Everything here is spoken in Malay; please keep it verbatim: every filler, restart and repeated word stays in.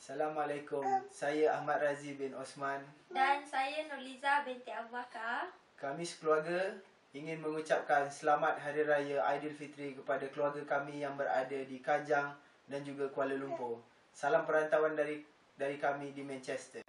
Assalamualaikum. Saya Ahmad Razi bin Osman. Dan saya Nurliza binti Abu Bakar. Kami sekeluarga ingin mengucapkan selamat Hari Raya Aidilfitri kepada keluarga kami yang berada di Kajang dan juga Kuala Lumpur. Salam perantauan dari dari kami di Manchester.